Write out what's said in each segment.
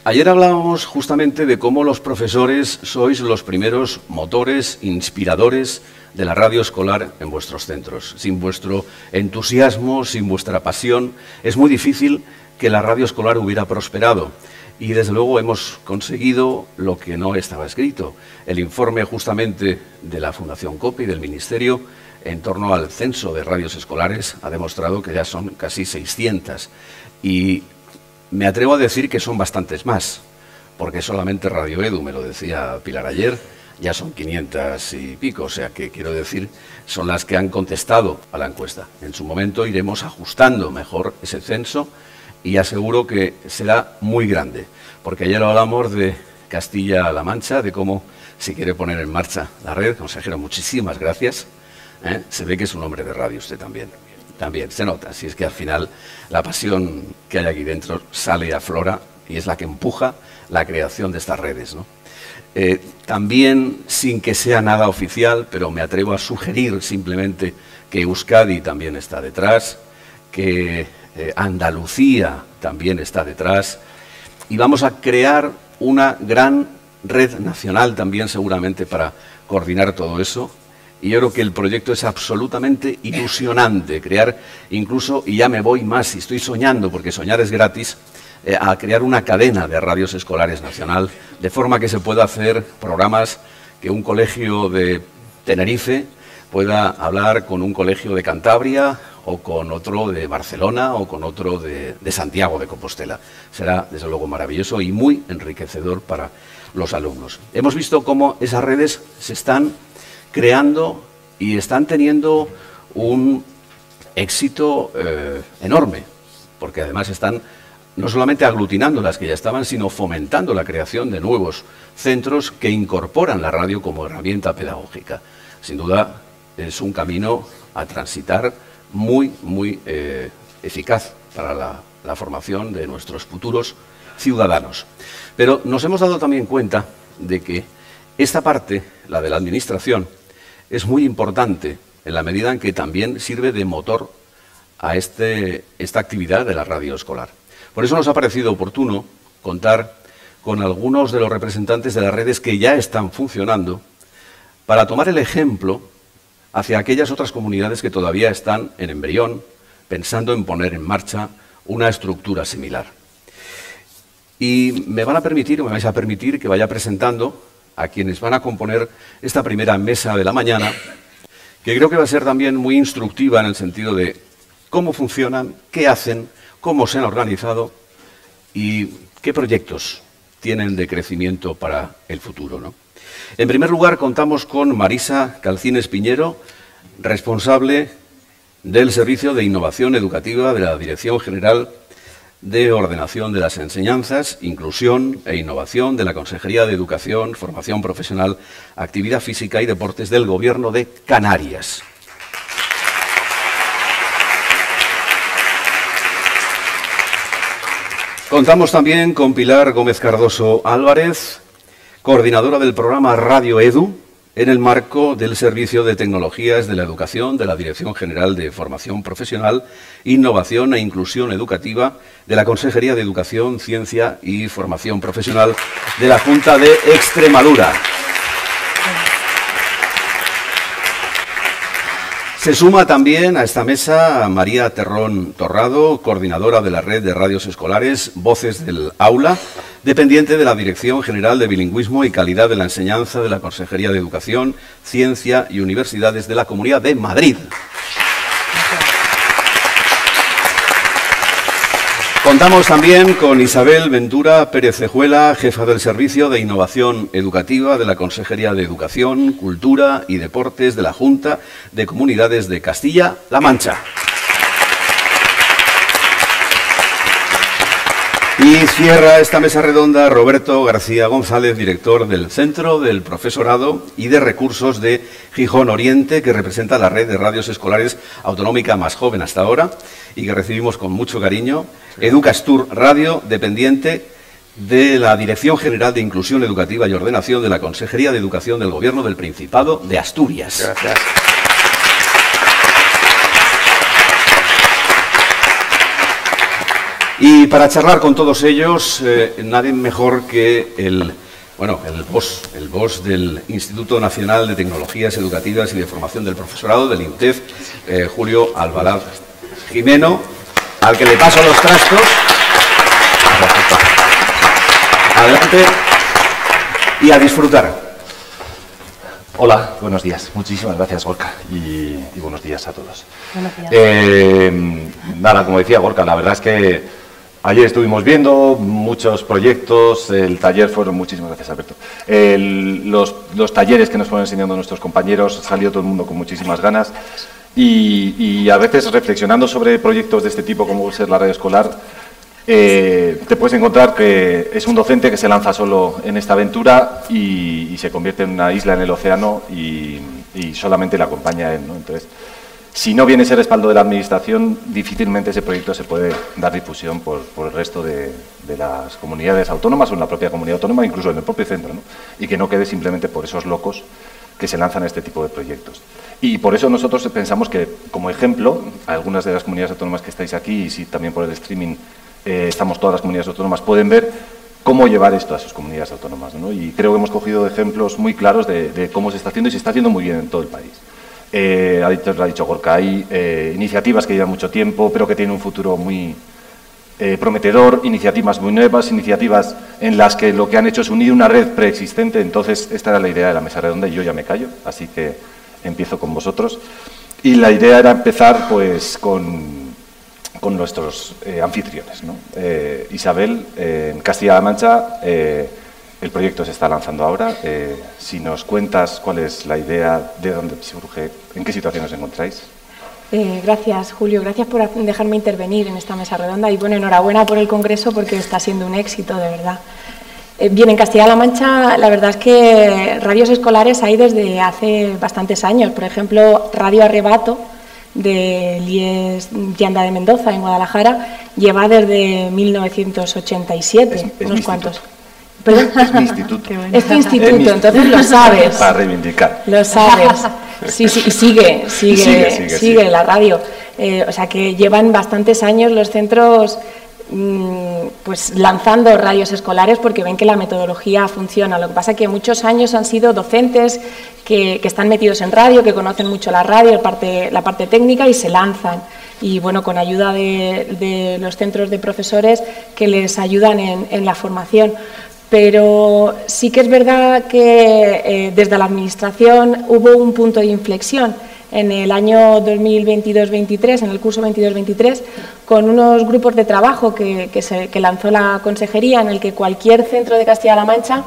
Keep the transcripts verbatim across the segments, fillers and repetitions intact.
Ayer hablábamos justamente de cómo los profesores sois los primeros motores, inspiradores de la radio escolar en vuestros centros. Sin vuestro entusiasmo, sin vuestra pasión, es muy difícil que la radio escolar hubiera prosperado. Y desde luego hemos conseguido lo que no estaba escrito. El informe justamente de la Fundación COPE y del Ministerio en torno al censo de radios escolares ha demostrado que ya son casi seiscientas. Y me atrevo a decir que son bastantes más, porque solamente Radio Edu, me lo decía Pilar ayer, ya son quinientas y pico, o sea que quiero decir, son las que han contestado a la encuesta. En su momento iremos ajustando mejor ese censo y aseguro que será muy grande, porque ayer hablamos de Castilla-La Mancha, de cómo se quiere poner en marcha la red. Consejero, muchísimas gracias. ¿Eh? Se ve que es un hombre de radio usted también. También se nota, si es que al final la pasión que hay aquí dentro sale y aflora y es la que empuja la creación de estas redes, ¿no? Eh, también, sin que sea nada oficial, pero me atrevo a sugerir simplemente que Euskadi también está detrás, que eh, Andalucía también está detrás, y vamos a crear una gran red nacional también seguramente para coordinar todo eso. Y yo creo que el proyecto es absolutamente ilusionante, crear incluso, y ya me voy más, y estoy soñando, porque soñar es gratis, eh, a crear una cadena de radios escolares nacional, de forma que se pueda hacer programas que un colegio de Tenerife pueda hablar con un colegio de Cantabria, o con otro de Barcelona, o con otro de, de Santiago de Compostela. Será, desde luego, maravilloso y muy enriquecedor para los alumnos. Hemos visto cómo esas redes se están creando y están teniendo un éxito eh, enorme, porque además están no solamente aglutinando las que ya estaban, sino fomentando la creación de nuevos centros que incorporan la radio como herramienta pedagógica. Sin duda es un camino a transitar muy, muy eh, eficaz para la, la formación de nuestros futuros ciudadanos. Pero nos hemos dado también cuenta de que esta parte, la de la administración, es muy importante en la medida en que también sirve de motor a este, esta actividad de la radio escolar. Por eso nos ha parecido oportuno contar con algunos de los representantes de las redes que ya están funcionando para tomar el ejemplo hacia aquellas otras comunidades que todavía están en embrión, pensando en poner en marcha una estructura similar. Y me van a permitir, me vais a permitir que vaya presentando a quienes van a componer esta primera mesa de la mañana, que creo que va a ser también muy instructiva en el sentido de cómo funcionan, qué hacen, cómo se han organizado y qué proyectos tienen de crecimiento para el futuro, ¿no? En primer lugar, contamos con Marisa Calcines Piñero, responsable del Servicio de Innovación Educativa de la Dirección General de Ordenación de las Enseñanzas, Inclusión e Innovación de la Consejería de Educación, Formación Profesional, Actividad Física y Deportes del Gobierno de Canarias. Contamos también con Pilar Gómez Cardoso Álvarez, coordinadora del programa Radio Edu, en el marco del Servicio de Tecnologías de la Educación de la Dirección General de Formación Profesional, Innovación e Inclusión Educativa de la Consejería de Educación, Ciencia y Formación Profesional de la Junta de Extremadura. Se suma también a esta mesa María Terrón Torrado, coordinadora de la Red de Radios Escolares Voces del Aula, dependiente de la Dirección General de Bilingüismo y Calidad de la Enseñanza de la Consejería de Educación, Ciencia y Universidades de la Comunidad de Madrid. Contamos también con Isabel Ventura Pérez Cejuela, jefa del Servicio de Innovación Educativa de la Consejería de Educación, Cultura y Deportes de la Junta de Comunidades de Castilla-La Mancha. Y cierra esta mesa redonda Roberto García González, director del Centro del Profesorado y de Recursos de Gijón Oriente, que representa la red de radios escolares autonómica más joven hasta ahora y que recibimos con mucho cariño. Educastur Radio, dependiente de la Dirección General de Inclusión Educativa y Ordenación de la Consejería de Educación del Gobierno del Principado de Asturias. Gracias. Y para charlar con todos ellos, eh, nadie mejor que el, bueno, el boss, el boss del Instituto Nacional de Tecnologías Educativas y de Formación del Profesorado, del INTEF, eh, Julio Albalaz Jimeno, al que le paso los trastos. Adelante y a disfrutar. Hola, buenos días. Muchísimas gracias, Gorka, y, y buenos días a todos. Buenos días. Eh, nada, como decía Gorka, la verdad es que ayer estuvimos viendo muchos proyectos, el taller fueron, muchísimas gracias, Alberto, el, los, los talleres que nos fueron enseñando nuestros compañeros, salió todo el mundo con muchísimas ganas y, y a veces reflexionando sobre proyectos de este tipo, como ser la radio escolar, Eh, te puedes encontrar que es un docente que se lanza solo en esta aventura y, y se convierte en una isla en el océano y, y solamente le acompaña a él, ¿no? Entonces, si no viene ese respaldo de la Administración, difícilmente ese proyecto se puede dar difusión por, por el resto de, de las comunidades autónomas o en la propia comunidad autónoma, incluso en el propio centro, ¿no? Y que no quede simplemente por esos locos que se lanzan a este tipo de proyectos. Y por eso nosotros pensamos que, como ejemplo, algunas de las comunidades autónomas que estáis aquí, y si también por el streaming Eh, estamos todas las comunidades autónomas, pueden ver cómo llevar esto a sus comunidades autónomas, ¿no? Y creo que hemos cogido ejemplos muy claros de, de cómo se está haciendo y se está haciendo muy bien en todo el país. Eh, ha dicho, lo ha dicho Gorka, hay eh, iniciativas que llevan mucho tiempo, pero que tienen un futuro muy eh, prometedor, iniciativas muy nuevas, iniciativas en las que lo que han hecho es unir una red preexistente. Entonces, esta era la idea de la mesa redonda y yo ya me callo, así que empiezo con vosotros. Y la idea era empezar pues con... con nuestros eh, anfitriones, ¿no? Eh, Isabel, eh, en Castilla-La Mancha, eh, el proyecto se está lanzando ahora. Eh, si nos cuentas cuál es la idea, de dónde surge, en qué situación os encontráis. Eh, gracias, Julio. Gracias por dejarme intervenir en esta mesa redonda y, bueno, enhorabuena por el Congreso porque está siendo un éxito, de verdad. Eh, bien, en Castilla-La Mancha, la verdad es que radios escolares hay desde hace bastantes años. Por ejemplo, Radio Arrebato, de Lies Yanda de Mendoza, en Guadalajara, lleva desde mil novecientos ochenta y siete, es, es unos cuantos. ¿Perdón? Es mi instituto. Es tu instituto, es entonces lo sabes. Para reivindicar. Lo sabes. Sí, sí, y sigue, sigue, sigue, sigue, sigue, sigue la radio. Eh, o sea que llevan bastantes años los centros pues lanzando radios escolares porque ven que la metodología funciona. Lo que pasa es que muchos años han sido docentes que, que están metidos en radio, que conocen mucho la radio, la parte, la parte técnica y se lanzan. Y bueno, con ayuda de, de los centros de profesores que les ayudan en, en la formación. Pero sí que es verdad que eh, desde la Administración hubo un punto de inflexión en el año dos mil veintidós veintitrés, en el curso veintidós veintitrés, con unos grupos de trabajo que, que, se, que lanzó la Consejería, en el que cualquier centro de Castilla-La Mancha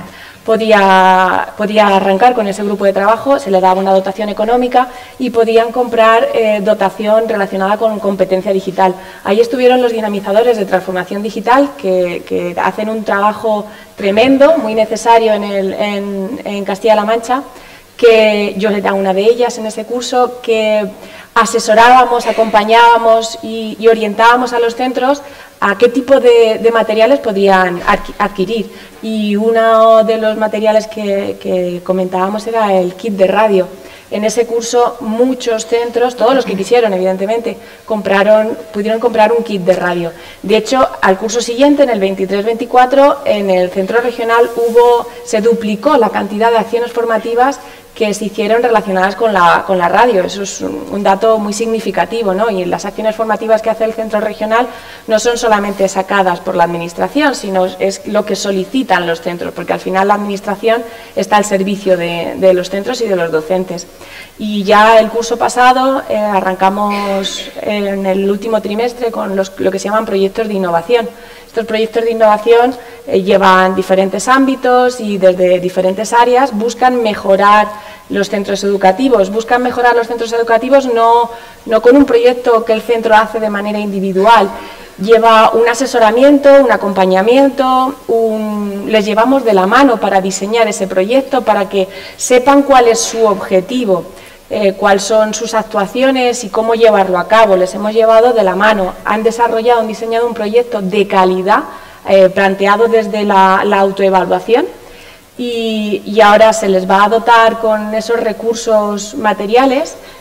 podía, podía arrancar con ese grupo de trabajo, se le daba una dotación económica y podían comprar eh, dotación relacionada con competencia digital. Ahí estuvieron los dinamizadores de transformación digital, que, que hacen un trabajo tremendo, muy necesario en, el, en, en Castilla-La Mancha, que yo era una de ellas en ese curso, que asesorábamos, acompañábamos y, y orientábamos a los centros a qué tipo de, de materiales podían adquirir. Y uno de los materiales que, que comentábamos era el kit de radio. En ese curso muchos centros, todos los que quisieron evidentemente, compraron, pudieron comprar un kit de radio. De hecho, al curso siguiente, en el veintitrés veinticuatro, en el centro regional hubo, se duplicó la cantidad de acciones formativas que se hicieron relacionadas con la, con la radio. Eso es un, un dato muy significativo, ¿no? Y las acciones formativas que hace el centro regional no son solamente sacadas por la Administración, sino es lo que solicitan los centros, porque al final la Administración está al servicio de, de los centros y de los docentes. Y ya el curso pasado eh, arrancamos en el último trimestre con los, lo que se llaman proyectos de innovación. Estos proyectos de innovación eh, llevan diferentes ámbitos y desde diferentes áreas buscan mejorar los centros educativos. Buscan mejorar los centros educativos no, no con un proyecto que el centro hace de manera individual. Lleva un asesoramiento, un acompañamiento, un, les llevamos de la mano para diseñar ese proyecto, para que sepan cuál es su objetivo. Eh, cuáles son sus actuaciones y cómo llevarlo a cabo. Les hemos llevado de la mano, han desarrollado, han diseñado un proyecto de calidad eh, planteado desde la, la autoevaluación y, y ahora se les va a dotar con esos recursos materiales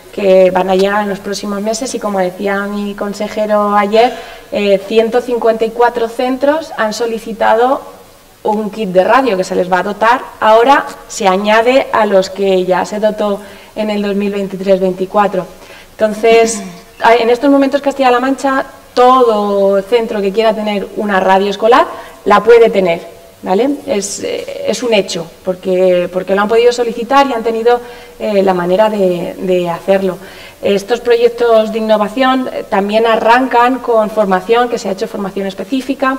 que van a llegar en los próximos meses y, como decía mi consejero ayer, eh, ciento cincuenta y cuatro centros han solicitado un kit de radio que se les va a dotar. Ahora se añade a los que ya se dotó en el dos mil veintitrés veinticuatro. Entonces, en estos momentos Castilla-La Mancha, todo centro que quiera tener una radio escolar la puede tener, ¿vale? Es, es un hecho, porque, porque lo han podido solicitar y han tenido eh, la manera de, de hacerlo. Estos proyectos de innovación también arrancan con formación, que se ha hecho formación específica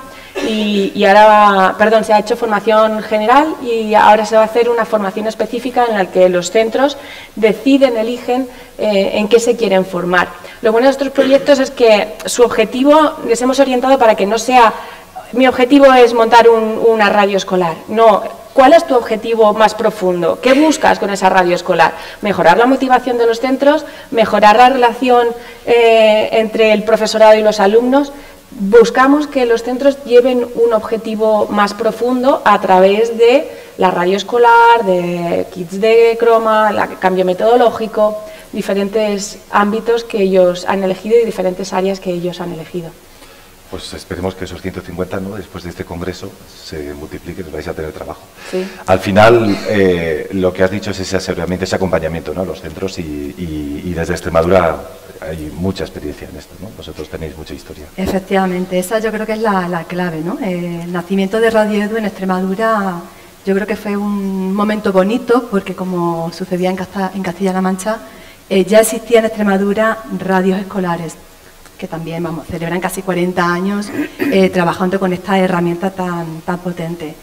y, y ahora va, perdón, se ha hecho formación general y ahora se va a hacer una formación específica en la que los centros deciden, eligen eh, en qué se quieren formar. Lo bueno de estos proyectos es que su objetivo les hemos orientado para que no sea: mi objetivo es montar un, una radio escolar. No. ¿Cuál es tu objetivo más profundo? ¿Qué buscas con esa radio escolar? Mejorar la motivación de los centros, mejorar la relación eh, entre el profesorado y los alumnos. Buscamos que los centros lleven un objetivo más profundo a través de la radio escolar, de kits de croma, el cambio metodológico, diferentes ámbitos que ellos han elegido y diferentes áreas que ellos han elegido. Pues esperemos que esos ciento cincuenta, ¿no?, después de este congreso, se multipliquen y vais a tener trabajo. Sí. Al final, eh, lo que has dicho es ese asesoramiento, ese acompañamiento, ¿no?, a los centros y, y, y desde Extremadura hay mucha experiencia en esto, ¿no? Vosotros tenéis mucha historia. Efectivamente, esa yo creo que es la, la clave, ¿no? Eh, el nacimiento de Radio Edu en Extremadura yo creo que fue un momento bonito porque, como sucedía en, Casta, en Castilla-La Mancha, eh, ya existía en Extremadura radios escolares, que también, vamos, celebran casi cuarenta años eh, trabajando con esta herramienta tan, tan potente.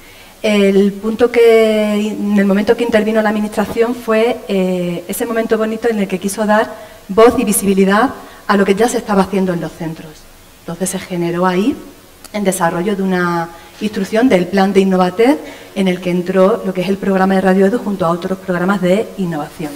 El punto que, en el momento que intervino la Administración fue eh, ese momento bonito en el que quiso dar voz y visibilidad a lo que ya se estaba haciendo en los centros. Entonces se generó ahí el desarrollo de una instrucción del plan de Innovatez, en el que entró lo que es el programa de Radio Edu junto a otros programas de innovación.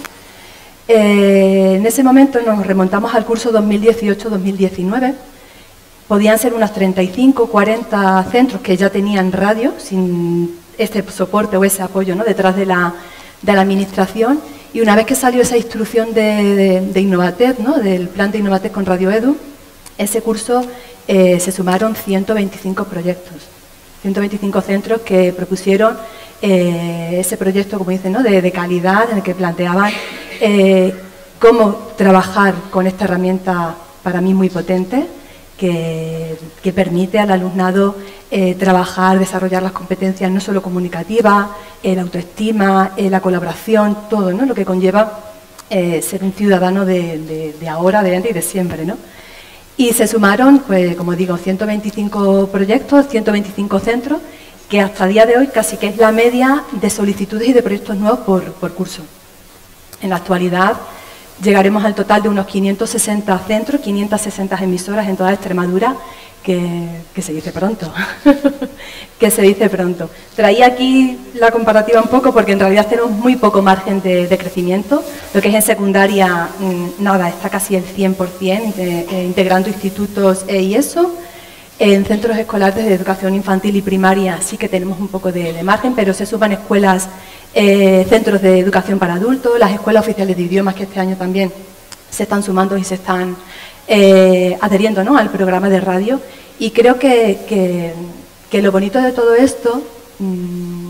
Eh, en ese momento nos remontamos al curso dos mil dieciocho dos mil diecinueve. Podían ser unos treinta y cinco, cuarenta centros que ya tenían radio, sin este soporte o ese apoyo, ¿no?, detrás de la, de la Administración. Y una vez que salió esa instrucción de, de, de Innovatez, ¿no?, del plan de Innovatez con Radio Edu, ese curso eh, se sumaron ciento veinticinco proyectos, ciento veinticinco centros que propusieron eh, ese proyecto, como dicen, ¿no?, de, de calidad, en el que planteaban eh, cómo trabajar con esta herramienta, para mí muy potente, que, que permite al alumnado eh, trabajar, desarrollar las competencias no solo comunicativas, eh, la autoestima, eh, la colaboración, todo, ¿no?, lo que conlleva eh, ser un ciudadano de, de, de ahora, de antes y de siempre, ¿no? Y se sumaron, pues, como digo, ciento veinticinco proyectos, ciento veinticinco centros, que hasta el día de hoy casi que es la media de solicitudes y de proyectos nuevos por, por curso. En la actualidad llegaremos al total de unos quinientos sesenta centros, quinientas sesenta emisoras en toda Extremadura, que, que se dice pronto, que se dice pronto. Traía aquí la comparativa un poco porque en realidad tenemos muy poco margen de, de crecimiento. Lo que es en secundaria, nada, está casi el cien por cien, de, de, integrando institutos e y eso. En centros escolares de educación infantil y primaria sí que tenemos un poco de, de margen, pero se suman escuelas, eh, centros de educación para adultos, las escuelas oficiales de idiomas que este año también se están sumando y se están eh, adheriendo, ¿no?, al programa de radio. Y creo que, que, que lo bonito de todo esto mmm,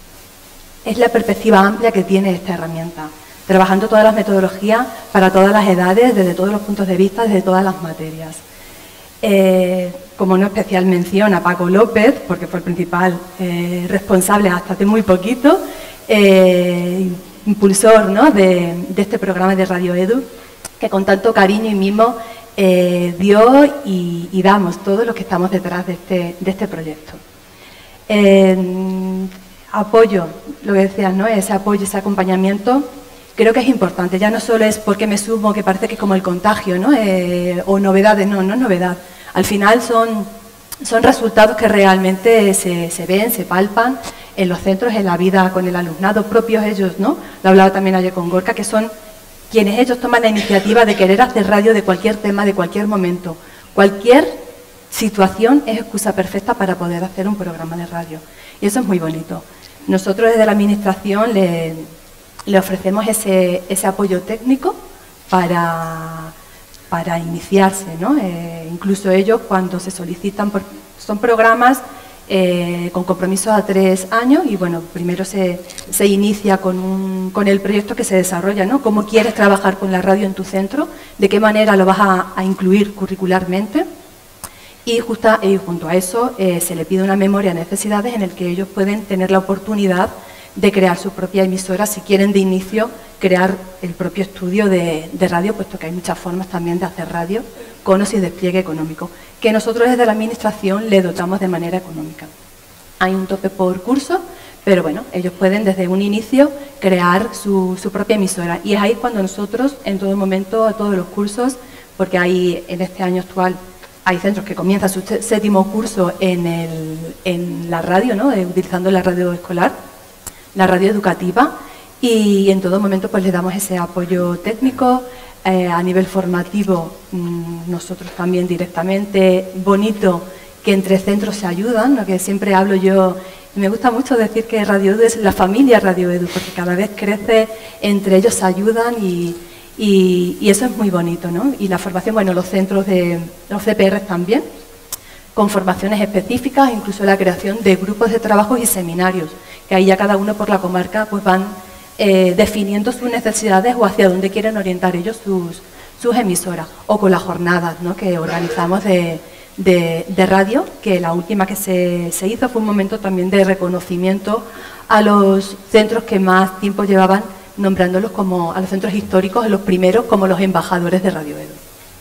es la perspectiva amplia que tiene esta herramienta, trabajando todas las metodologías para todas las edades, desde todos los puntos de vista, desde todas las materias. Eh, como no especial mención a Paco López, porque fue el principal eh, responsable hasta hace muy poquito, eh, impulsor, ¿no?, de, de este programa de Radio Edu, que con tanto cariño y mimo eh, dio y, y damos todos los que estamos detrás de este, de este proyecto. Eh, apoyo, lo que decías, ¿no?, ese apoyo, ese acompañamiento, creo que es importante. Ya no solo es porque me sumo, que parece que es como el contagio, ¿no?, eh, o novedades, no, no es novedad. Al final son, son resultados que realmente se, se ven, se palpan en los centros, en la vida con el alumnado, propios ellos, ¿no? Lo hablaba también ayer con Gorka, que son quienes ellos toman la iniciativa de querer hacer radio de cualquier tema, de cualquier momento. Cualquier situación es excusa perfecta para poder hacer un programa de radio. Y eso es muy bonito. Nosotros desde la Administración le, le ofrecemos ese, ese apoyo técnico para, para iniciarse, ¿no? Eh, incluso ellos cuando se solicitan, por, son programas eh, con compromisos a tres años y bueno, primero se, se inicia con, un, con el proyecto que se desarrolla, ¿no? Cómo quieres trabajar con la radio en tu centro, de qué manera lo vas a, a incluir curricularmente. Y, justa, y junto a eso eh, se le pide una memoria de necesidades en el que ellos pueden tener la oportunidad de crear su propia emisora, si quieren de inicio crear el propio estudio de, de radio, puesto que hay muchas formas también de hacer radio con o sin despliegue económico, que nosotros desde la Administración le dotamos de manera económica. Hay un tope por curso, pero bueno, ellos pueden desde un inicio crear su, su propia emisora y es ahí cuando nosotros en todo momento, a todos los cursos, porque hay en este año actual hay centros que comienzan su séptimo curso en, el, en la radio, ¿no? Eh, utilizando la radio escolar, la radio educativa, y en todo momento pues le damos ese apoyo técnico, eh, a nivel formativo, mmm, nosotros también directamente, bonito que entre centros se ayudan, lo que siempre hablo yo, y me gusta mucho decir que Radio Edu es la familia Radio Edu, porque cada vez crece, entre ellos se ayudan y Y, y eso es muy bonito, ¿no? Y la formación, bueno, los centros de los C P R también, con formaciones específicas, incluso la creación de grupos de trabajo y seminarios, que ahí ya cada uno por la comarca pues van eh, definiendo sus necesidades o hacia dónde quieren orientar ellos sus, sus emisoras, o con las jornadas, ¿no? Que organizamos de, de, de radio, que la última que se, se hizo fue un momento también de reconocimiento a los centros que más tiempo llevaban, nombrándolos como a los centros históricos, los primeros como los embajadores de Radio Edu.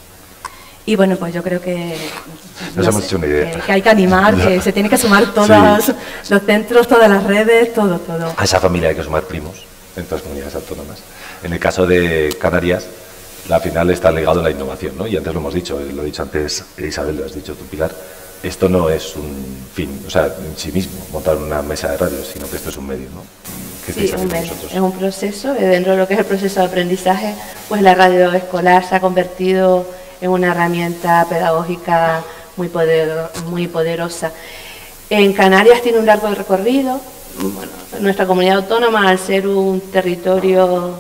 Y bueno, pues yo creo que, Nos no hemos sé, hecho una idea. que, que hay que animar, que se tienen que sumar todos Sí. los centros, todas las redes, todo, todo. A esa familia hay que sumar primos en todas las comunidades autónomas. En el caso de Canarias, la final está ligado a la innovación, ¿no? Y antes lo hemos dicho, lo ha dicho antes Isabel, lo has dicho tú, Pilar, esto no es un fin, o sea, en sí mismo, montar una mesa de radio, sino que esto es un medio, ¿no? ¿Qué Sí, estáis un haciendo medio, vosotros? es un proceso, eh, dentro de lo que es el proceso de aprendizaje, pues la radio escolar se ha convertido en una herramienta pedagógica muy, poder, muy poderosa. En Canarias tiene un largo recorrido. Bueno, nuestra comunidad autónoma, al ser un territorio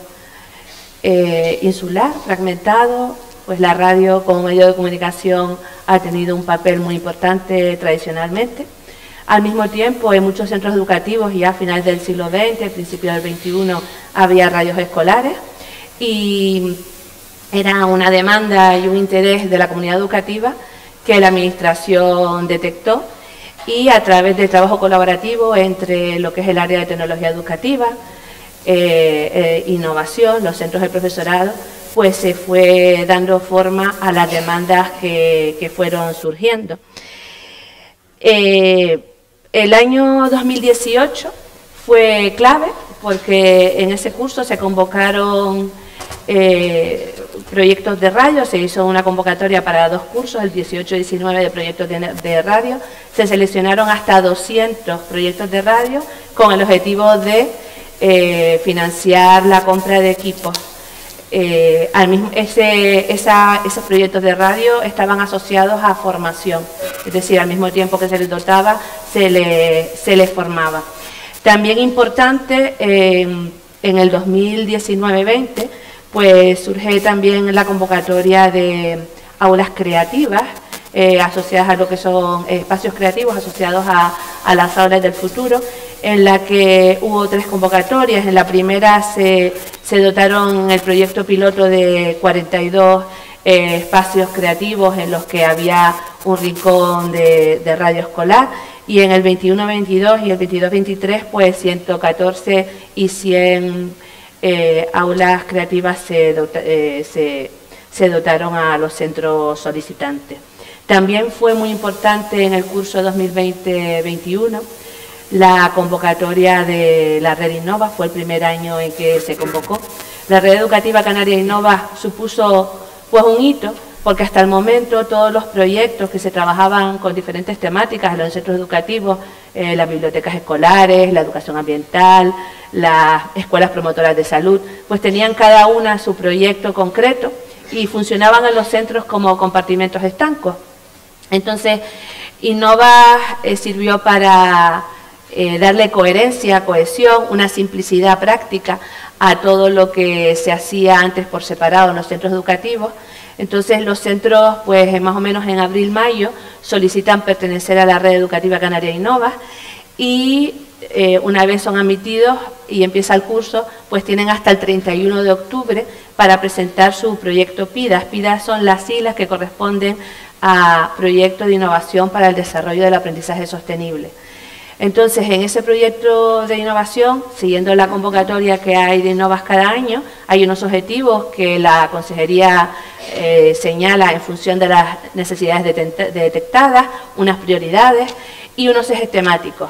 eh, insular, fragmentado, pues la radio como medio de comunicación ha tenido un papel muy importante tradicionalmente. Al mismo tiempo, en muchos centros educativos, ya a finales del siglo veinte, principios del veintiuno, había radios escolares y era una demanda y un interés de la comunidad educativa que la Administración detectó y a través del trabajo colaborativo entre lo que es el área de tecnología educativa, eh, eh, innovación, los centros del profesorado, pues se fue dando forma a las demandas que, que fueron surgiendo. Eh, el año dos mil dieciocho fue clave porque en ese curso se convocaron eh, proyectos de radio, se hizo una convocatoria para dos cursos, el dieciocho y diecinueve de proyectos de, de radio, se seleccionaron hasta doscientos proyectos de radio con el objetivo de eh, financiar la compra de equipos. Eh, al mismo, ese, esa, esos proyectos de radio estaban asociados a formación, es decir, al mismo tiempo que se les dotaba, se, le, se les formaba. También importante, eh, en el dos mil diecinueve veinte, pues surge también la convocatoria de aulas creativas, eh, asociadas a lo que son eh, espacios creativos, asociados a, a las aulas del futuro, en la que hubo tres convocatorias. En la primera se, se dotaron el proyecto piloto de cuarenta y dos eh, espacios creativos en los que había un rincón de, de radio escolar, y en el veintiuno veintidós y el veintidós veintitrés pues ciento catorce y cien eh, aulas creativas se, dota, eh, se, se dotaron a los centros solicitantes. También fue muy importante en el curso dos mil veinte veintiuno la convocatoria de la Red Innova, fue el primer año en que se convocó. La Red Educativa Canaria Innova supuso pues un hito, porque hasta el momento todos los proyectos que se trabajaban con diferentes temáticas en los centros educativos, eh, las bibliotecas escolares, la educación ambiental, las escuelas promotoras de salud, pues tenían cada una su proyecto concreto y funcionaban en los centros como compartimentos estancos. Entonces, Innova eh, sirvió para eh, darle coherencia, cohesión, una simplicidad práctica a todo lo que se hacía antes por separado en los centros educativos. Entonces los centros, pues más o menos en abril-mayo, solicitan pertenecer a la Red Educativa Canaria Innova y eh, una vez son admitidos y empieza el curso, pues tienen hasta el treinta y uno de octubre para presentar su proyecto PIDAS. PIDAS son las siglas que corresponden a Proyecto de Innovación para el Desarrollo del Aprendizaje Sostenible. Entonces, en ese proyecto de innovación, siguiendo la convocatoria que hay de Innovas cada año, hay unos objetivos que la Consejería eh, señala en función de las necesidades detectadas, unas prioridades y unos ejes temáticos.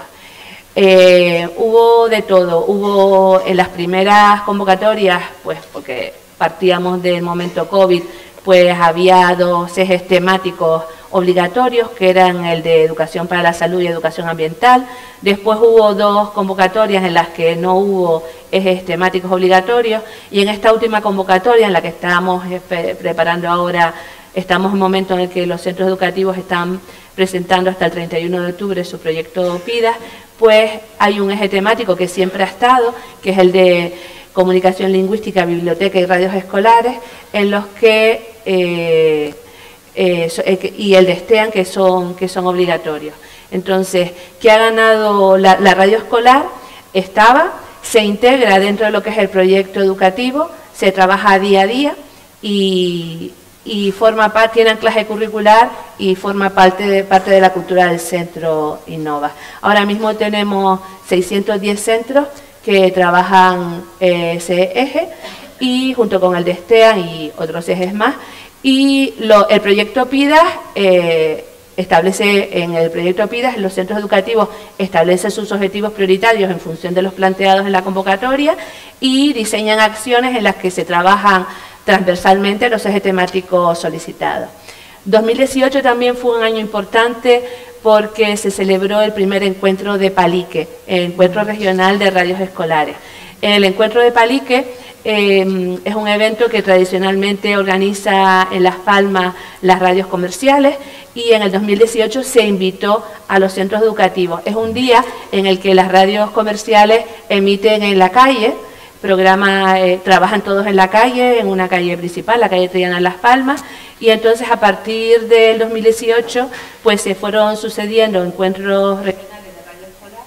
Eh, hubo de todo, hubo en las primeras convocatorias, pues porque partíamos del momento COVID, pues había dos ejes temáticos obligatorios, que eran el de educación para la salud y educación ambiental. Después hubo dos convocatorias en las que no hubo ejes temáticos obligatorios, y en esta última convocatoria, en la que estamos preparando ahora, estamos en un momento en el que los centros educativos están presentando hasta el treinta y uno de octubre su proyecto PIDAS, pues hay un eje temático que siempre ha estado, que es el de comunicación lingüística, biblioteca y radios escolares, en los que eh, eh, y el de STEAN, que son, que son obligatorios. Entonces, ¿qué ha ganado la, la radio escolar? Estaba, se integra dentro de lo que es el proyecto educativo, se trabaja día a día y, y forma parte, tiene anclaje curricular y forma parte de, parte de la cultura del centro Innova. Ahora mismo tenemos seiscientos diez centros que trabajan eh, ese eje, y junto con el de STEAN y otros ejes más. Y lo, el proyecto PIDAS eh, establece, en el proyecto PIDAS, los centros educativos establecen sus objetivos prioritarios en función de los planteados en la convocatoria y diseñan acciones en las que se trabajan transversalmente los ejes temáticos solicitados. dos mil dieciocho también fue un año importante porque se celebró el primer encuentro de Palique, el encuentro regional de radios escolares. El encuentro de Palique eh, es un evento que tradicionalmente organiza en Las Palmas las radios comerciales, y en el dos mil dieciocho se invitó a los centros educativos. Es un día en el que las radios comerciales emiten en la calle, programa, eh, trabajan todos en la calle, en una calle principal, la calle Triana en Las Palmas, y entonces a partir del dos mil dieciocho pues se fueron sucediendo encuentros regionales de radio escolar,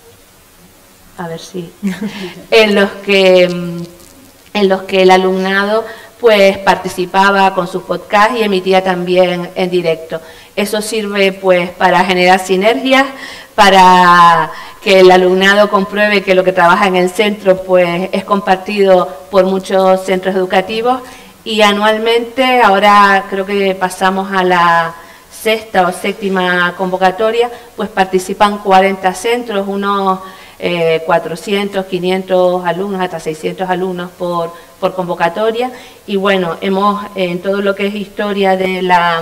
a ver si, en los que en los que el alumnado pues participaba con sus podcasts y emitía también en directo. Eso sirve pues para generar sinergias, para que el alumnado compruebe que lo que trabaja en el centro pues es compartido por muchos centros educativos, y anualmente, ahora creo que pasamos a la sexta o séptima convocatoria, pues participan cuarenta centros, unos eh, cuatrocientos, quinientos alumnos, hasta seiscientos alumnos por, por convocatoria. Y bueno, hemos en todo lo que es historia de la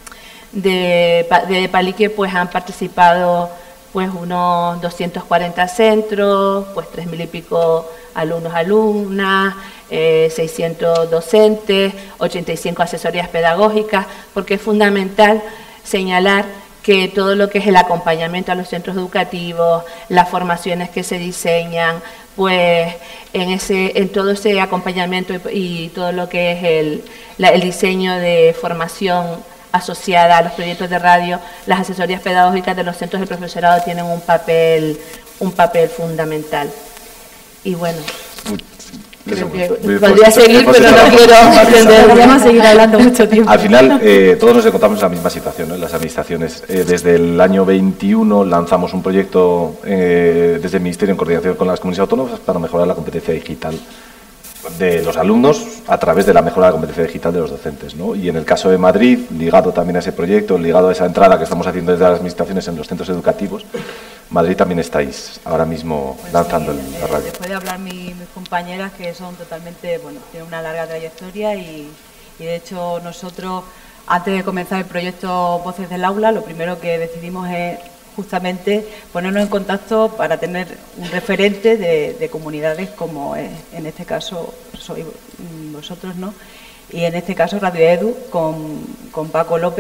de, de Palique, pues han participado pues unos doscientos cuarenta centros, pues tres mil y pico alumnos, alumnas, eh, seiscientos docentes, ochenta y cinco asesorías pedagógicas, porque es fundamental señalar que todo lo que es el acompañamiento a los centros educativos, las formaciones que se diseñan, pues en ese, en todo ese acompañamiento y, y todo lo que es el, la, el diseño de formación asociada a los proyectos de radio, las asesorías pedagógicas de los centros de profesorado tienen un papel, un papel fundamental. Y bueno, creo que podría seguir, pero no quiero extender. Podríamos seguir hablando mucho tiempo. Al final, eh, todos nos encontramos en la misma situación, ¿no? En las administraciones. Eh, desde el año veintiuno lanzamos un proyecto eh, desde el Ministerio en coordinación con las comunidades autónomas para mejorar la competencia digital de los alumnos a través de la mejora de la competencia digital de los docentes, ¿no? Y en el caso de Madrid, ligado también a ese proyecto, ligado a esa entrada que estamos haciendo desde las administraciones en los centros educativos, Madrid también estáis ahora mismo pues lanzando sí, el, la radio. Después de hablar mi, mis compañeras, que son totalmente, bueno, tienen una larga trayectoria y, y de hecho nosotros, antes de comenzar el proyecto Voces del Aula, lo primero que decidimos es justamente ponernos en contacto para tener un referente de, de comunidades como es, en este caso sois vosotros, ¿no? Y en este caso Radio Edu con, con Paco López,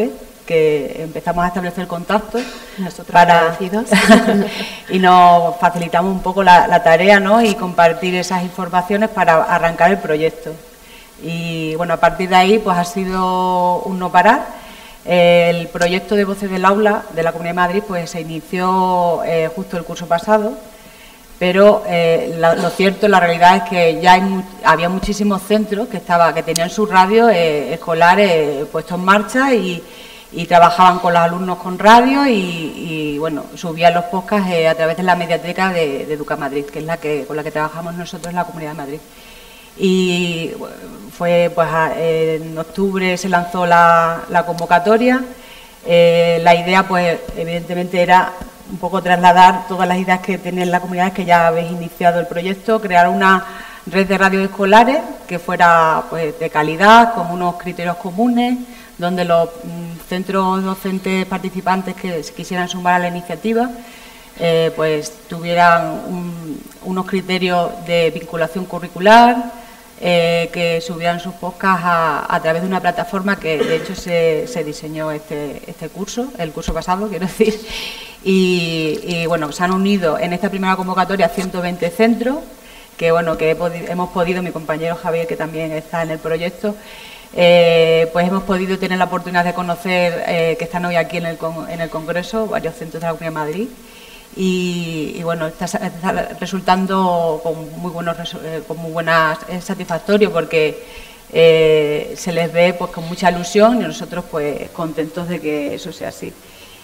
que empezamos a establecer contactos. Nosotros para agradecidos. y nos facilitamos un poco la, la tarea, ¿no? Y compartir esas informaciones para arrancar el proyecto. Y bueno, a partir de ahí pues ha sido un no parar. El proyecto de Voces del Aula de la Comunidad de Madrid pues se inició eh, justo el curso pasado, pero eh, la, lo cierto, la realidad es que ya hay mu había muchísimos centros que estaba, que tenían sus radios eh, escolares eh, puestos en marcha y, y trabajaban con los alumnos con radio y, y bueno, subían los podcasts eh, a través de la mediateca de, de Educa Madrid, que es la que con la que trabajamos nosotros en la Comunidad de Madrid. Y fue pues en octubre se lanzó la, la convocatoria. Eh, la idea pues evidentemente era un poco trasladar todas las ideas que tiene la comunidad, que ya habéis iniciado el proyecto, crear una red de radios escolares que fuera pues de calidad, con unos criterios comunes, donde los mm, centros docentes participantes que se quisieran sumar a la iniciativa eh, pues tuvieran un, unos criterios de vinculación curricular, Eh, que subieran sus podcasts a, a través de una plataforma que de hecho se, se diseñó este, este curso, el curso pasado, quiero decir, y, y bueno, se han unido en esta primera convocatoria ciento veinte centros, que bueno, que he podi hemos podido, mi compañero Javier, que también está en el proyecto, eh, pues hemos podido tener la oportunidad de conocer, eh, que están hoy aquí en el, con en el Congreso, varios centros de la Comunidad de Madrid. Y, y bueno, está, está resultando con muy buenos, con muy buenas, es satisfactorio porque eh, se les ve pues con mucha ilusión y nosotros pues contentos de que eso sea así.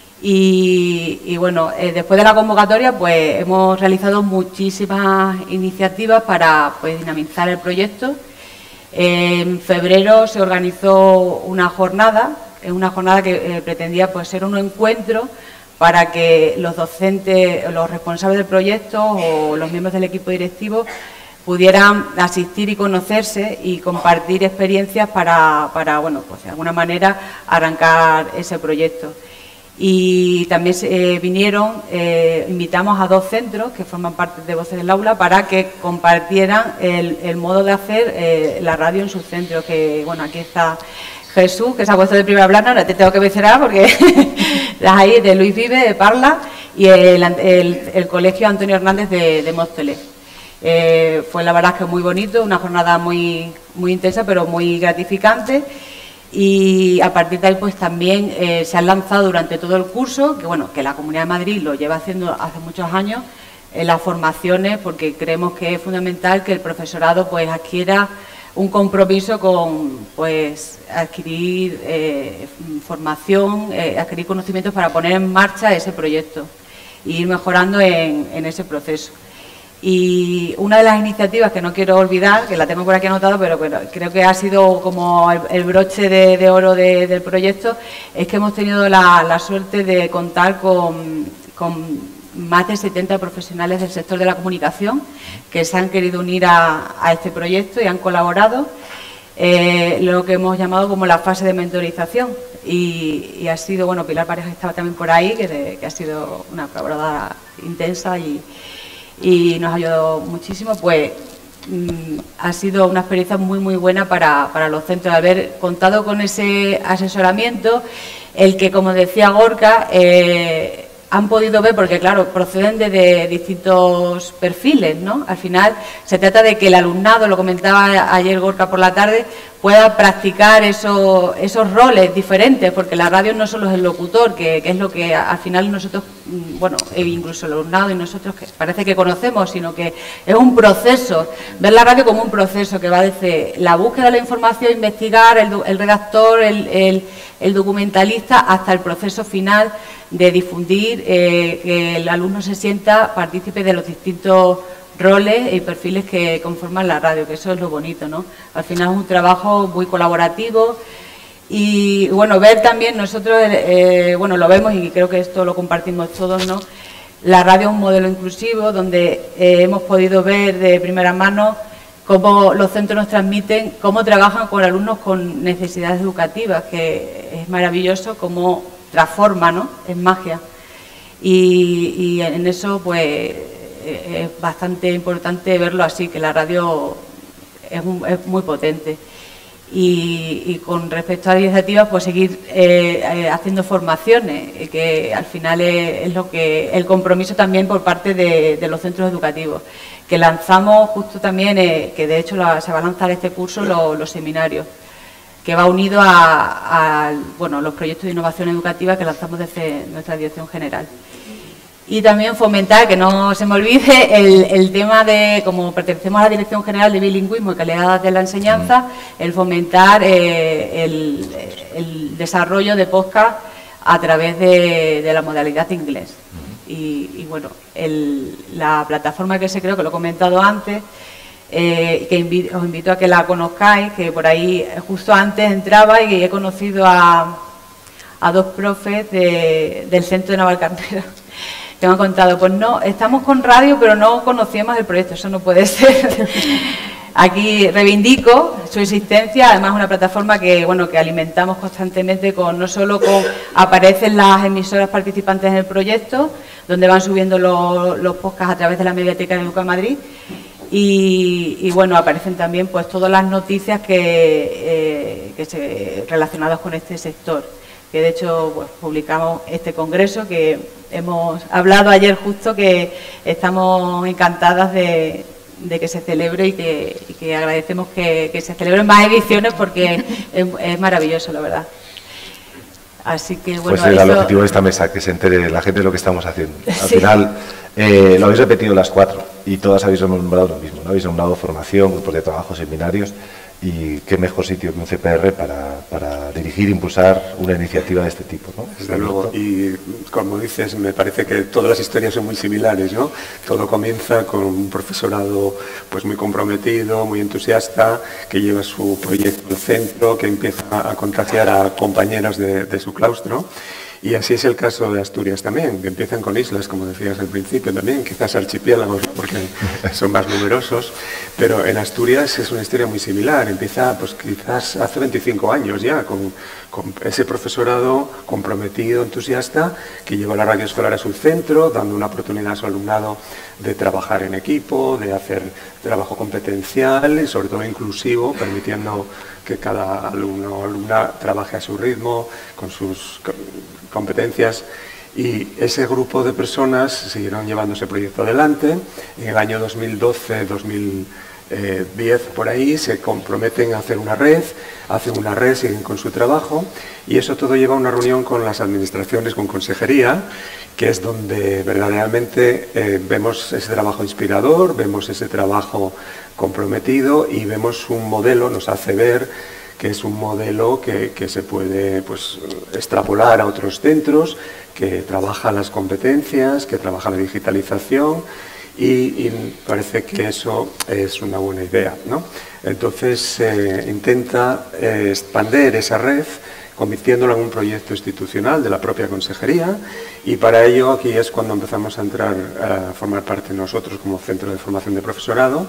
Y, y bueno, eh, después de la convocatoria pues hemos realizado muchísimas iniciativas para pues dinamizar el proyecto. En febrero se organizó una jornada, una jornada que eh, pretendía pues ser un encuentro para que los docentes, los responsables del proyecto o los miembros del equipo directivo pudieran asistir y conocerse y compartir experiencias para, para bueno, pues de alguna manera arrancar ese proyecto. Y también eh, vinieron, eh, invitamos a dos centros que forman parte de Voces del Aula para que compartieran el, el modo de hacer eh, la radio en sus centros, que bueno, aquí está Jesús, que se ha puesto de primera plana, ahora te tengo que mencionar porque las ahí de Luis Vive, de Parla, y el, el, el Colegio Antonio Hernández de, de Móstoles. Eh, fue la verdad que muy bonito, una jornada muy, muy intensa, pero muy gratificante. Y a partir de ahí pues también eh, se han lanzado durante todo el curso, que bueno, que la Comunidad de Madrid lo lleva haciendo hace muchos años, en las formaciones, porque creemos que es fundamental que el profesorado pues adquiera un compromiso con pues adquirir eh, formación, eh, adquirir conocimientos para poner en marcha ese proyecto e ir mejorando en, en ese proceso. Y una de las iniciativas que no quiero olvidar, que la tengo por aquí anotada, pero bueno, creo que ha sido como el, el broche de, de oro de, del proyecto, es que hemos tenido la, la suerte de contar con, con más de setenta profesionales del sector de la comunicación que se han querido unir a, a este proyecto y han colaborado, eh, lo que hemos llamado como la fase de mentorización. Y, y ha sido, bueno, Pilar Pareja estaba también por ahí, que, de, que ha sido una colaboradora intensa y, y nos ha ayudado muchísimo. Pues mmm, ha sido una experiencia muy, muy buena para, para los centros, haber contado con ese asesoramiento, el que, como decía Gorka, eh, han podido ver, porque claro, proceden de, de distintos perfiles, ¿no? Al final se trata de que el alumnado, lo comentaba ayer Gorka por la tarde, pueda practicar eso, esos roles diferentes, porque la radio no solo es el locutor, que, que es lo que al final nosotros, bueno, e incluso el alumnado y nosotros que parece que conocemos, sino que es un proceso, ver la radio como un proceso que va desde la búsqueda de la información, investigar, el, el redactor, el, el, el documentalista, hasta el proceso final de difundir, eh, que el alumno se sienta partícipe de los distintos roles y perfiles que conforman la radio, que eso es lo bonito, ¿no? Al final es un trabajo muy colaborativo y, bueno, ver también nosotros, eh, bueno, lo vemos y creo que esto lo compartimos todos, ¿no? La radio es un modelo inclusivo donde eh, hemos podido ver de primera mano cómo los centros nos transmiten, cómo trabajan con alumnos con necesidades educativas, que es maravilloso, cómo transforma, ¿no? Es magia. Y, y en eso, pues, es bastante importante verlo así, que la radio es, un, es muy potente. Y, y con respecto a las iniciativas, pues seguir eh, eh, haciendo formaciones, eh, que al final es, es lo que el compromiso también por parte de, de los centros educativos, que lanzamos justo también, eh, que de hecho la, se va a lanzar este curso, lo, los seminarios, que va unido a, a bueno, los proyectos de innovación educativa que lanzamos desde nuestra dirección general. Y también fomentar, que no se me olvide, el, el tema de, como pertenecemos a la Dirección General de Bilingüismo y Calidad de la Enseñanza, el fomentar eh, el, el desarrollo de podcast a través de, de la modalidad de inglés. Y, y bueno, el, la plataforma que se creó, que lo he comentado antes, eh, que invi os invito a que la conozcáis, que por ahí justo antes entraba y he conocido a, a dos profes de, del centro de Navalcarnero, que me han contado, pues no, estamos con radio, pero no conocíamos el proyecto, eso no puede ser. Aquí reivindico su existencia, además una plataforma que bueno que alimentamos constantemente con, no solo con, aparecen las emisoras participantes en el proyecto, donde van subiendo los, los podcasts a través de la mediateca de Educa Madrid, y, y bueno, aparecen también pues todas las noticias que, eh, que se, relacionadas con este sector, que de hecho pues, publicamos este congreso que hemos hablado ayer justo, que estamos encantadas de, de que se celebre y que, y que agradecemos que, que se celebren más ediciones porque es, es maravilloso, la verdad. Así que bueno, pues era eso... el objetivo de esta mesa, que se entere la gente de lo que estamos haciendo. Al sí. final eh, lo habéis repetido las cuatro y todas habéis nombrado lo mismo, ¿no? Habéis nombrado formación, grupos de trabajo, seminarios, y qué mejor sitio que un C P R para, para dirigir e impulsar una iniciativa de este tipo, ¿no? Desde luego, y como dices, me parece que todas las historias son muy similares, ¿no? Todo comienza con un profesorado pues muy comprometido, muy entusiasta, que lleva su proyecto al centro, que empieza a contagiar a compañeros de, de su claustro. Y así es el caso de Asturias también, que empiezan con islas, como decías al principio también, quizás archipiélagos, ¿no? Porque son más numerosos, pero en Asturias es una historia muy similar. Empieza pues quizás hace veinticinco años ya, con, con ese profesorado comprometido, entusiasta, que lleva la radio escolar a su centro, dando una oportunidad a su alumnado de trabajar en equipo, de hacer trabajo competencial y sobre todo inclusivo, permitiendo que cada alumno o alumna trabaje a su ritmo, con sus competencias, y ese grupo de personas siguieron llevando ese proyecto adelante. En el año dos mil doce dos mil diez, por ahí, se comprometen a hacer una red, hacen una red, siguen con su trabajo, y eso todo lleva a una reunión con las administraciones, con consejería, que es donde verdaderamente eh, vemos ese trabajo inspirador, vemos ese trabajo comprometido y vemos un modelo, nos hace ver que es un modelo que, que se puede pues, extrapolar a otros centros, que trabaja las competencias, que trabaja la digitalización, y, y parece que eso es una buena idea, ¿no? Entonces eh, intenta eh, expandir esa red, convirtiéndolo en un proyecto institucional de la propia consejería, y para ello aquí es cuando empezamos a entrar a formar parte nosotros como Centro de Formación de Profesorado.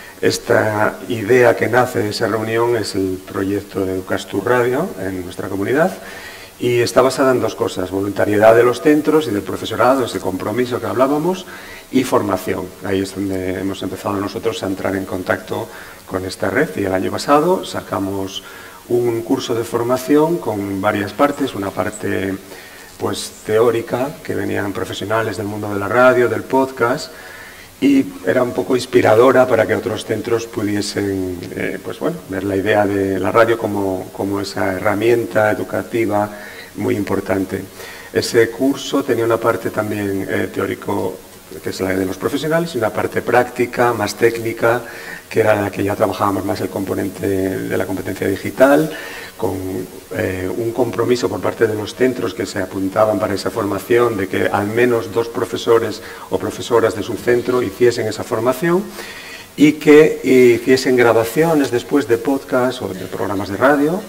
Esta idea que nace de esa reunión es el proyecto de Educastur Radio en nuestra comunidad, y está basada en dos cosas: voluntariedad de los centros y del profesorado, ese compromiso que hablábamos, y formación. Ahí es donde hemos empezado nosotros a entrar en contacto con esta red, y el año pasado sacamos un curso de formación con varias partes, una parte pues teórica, que venían profesionales del mundo de la radio, del podcast, y era un poco inspiradora para que otros centros pudiesen eh, pues bueno, ver la idea de la radio como, como esa herramienta educativa muy importante. Ese curso tenía una parte también eh, teórico, que es la de los profesionales, y una parte práctica, más técnica, que era la que ya trabajábamos más el componente de la competencia digital, con eh, un compromiso por parte de los centros que se apuntaban para esa formación, de que al menos dos profesores o profesoras de su centro hiciesen esa formación, y que hiciesen grabaciones después de podcast o de programas de radio.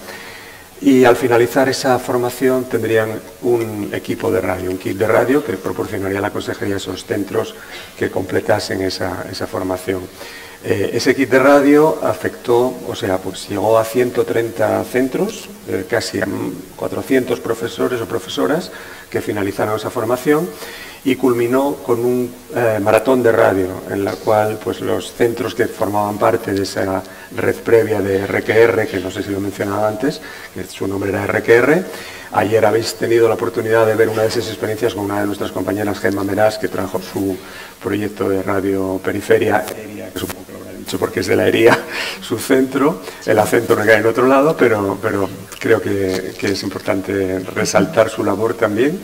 Y al finalizar esa formación tendrían un equipo de radio, un kit de radio que proporcionaría la consejería a esos centros que completasen esa, esa formación. Eh, ese kit de radio afectó, o sea, pues llegó a ciento treinta centros, eh, casi a cuatrocientos profesores o profesoras que finalizaron esa formación, y culminó con un eh, maratón de radio en la cual pues, los centros que formaban parte de esa red previa de R Q R, que no sé si lo mencionaba antes, que su nombre era R Q R, ayer habéis tenido la oportunidad de ver una de esas experiencias con una de nuestras compañeras, Gemma Meras, que trajo su proyecto de radio Periferia, ERIA, que supongo que lo habrá dicho porque es de la ERIA, su centro, el acento no cae en otro lado, pero, pero creo que, que es importante resaltar su labor también.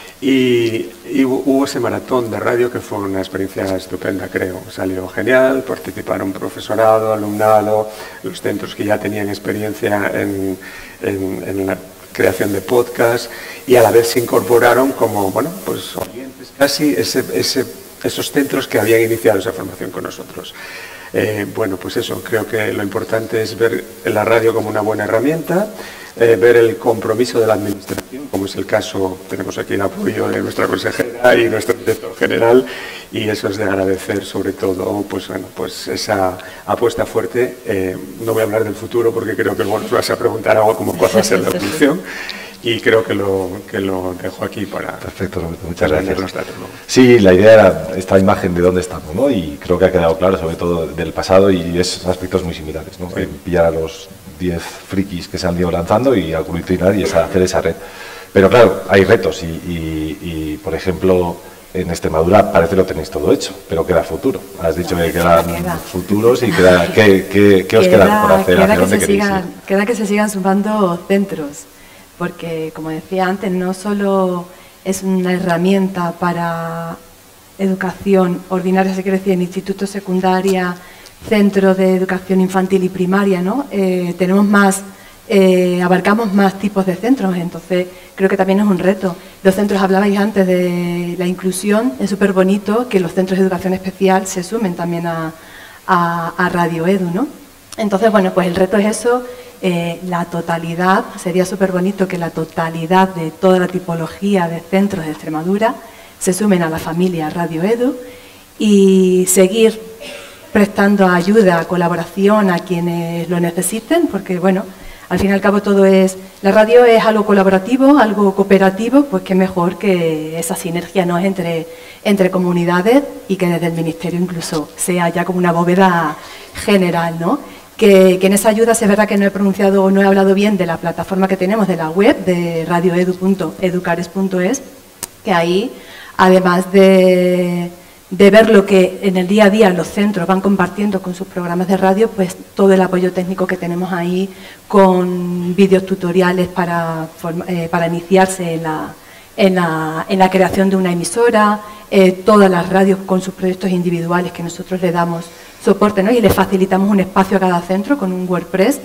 Y, y hubo ese maratón de radio que fue una experiencia estupenda, creo. Salió genial, participaron profesorado, alumnado, los centros que ya tenían experiencia en, en, en la creación de podcast y a la vez se incorporaron como, bueno, pues oyentes casi ese, ese, esos centros que habían iniciado esa formación con nosotros. Eh, bueno, pues eso, creo que lo importante es ver la radio como una buena herramienta, eh, ver el compromiso de la administración, como es el caso, tenemos aquí el apoyo de nuestra consejera y nuestro director general, y eso es de agradecer sobre todo, pues bueno, pues esa apuesta fuerte. Eh, no voy a hablar del futuro porque creo que bueno, nos vas a preguntar algo como cuál va a ser la evolución. Y creo que lo, que lo dejo aquí para... Perfecto, Roberto, muchas gracias. Los datos, ¿no? Sí, la idea era esta imagen de dónde estamos, ¿no? Y creo que ha quedado claro, sobre todo del pasado, y esos aspectos muy similares, ¿no? Sí. Pillar a los diez frikis que se han ido lanzando y aglutinar y esa, hacer esa red. Pero claro, hay retos y, y, y, por ejemplo, en Extremadura parece que lo tenéis todo hecho, pero queda futuro. Has dicho que quedan queda. futuros y queda, ¿qué, qué, qué os queda, queda por hacer? Queda ¿Hacia dónde que, se queréis sigan, ir? queda que se sigan sumando centros. Porque, como decía antes, no solo es una herramienta para educación ordinaria, se quiere decir, en institutos, secundaria, centros de educación infantil y primaria, ¿no? Eh, tenemos más, eh, abarcamos más tipos de centros, entonces creo que también es un reto. Los centros, hablabais antes de la inclusión, es súper bonito que los centros de educación especial se sumen también a, a, a Radio Edu, ¿no? Entonces, bueno, pues el reto es eso. Eh, la totalidad, sería súper bonito que la totalidad de toda la tipología de centros de Extremadura se sumen a la familia Radio Edu y seguir prestando ayuda, colaboración a quienes lo necesiten, porque bueno, al fin y al cabo todo es, la radio es algo colaborativo, algo cooperativo, pues qué mejor que esa sinergia, ¿no?, entre, entre comunidades y que desde el Ministerio incluso sea ya como una bóveda general, ¿no? Que, que en esa ayuda se verá que no he pronunciado o no he hablado bien de la plataforma que tenemos de la web de radioedu punto educares punto es, que ahí, además de, de ver lo que en el día a día los centros van compartiendo con sus programas de radio, pues todo el apoyo técnico que tenemos ahí con vídeos tutoriales para, eh, para iniciarse en la, en, la, en la creación de una emisora, eh, todas las radios con sus proyectos individuales que nosotros le damos soporte, ¿no? Y le facilitamos un espacio a cada centro con un WordPress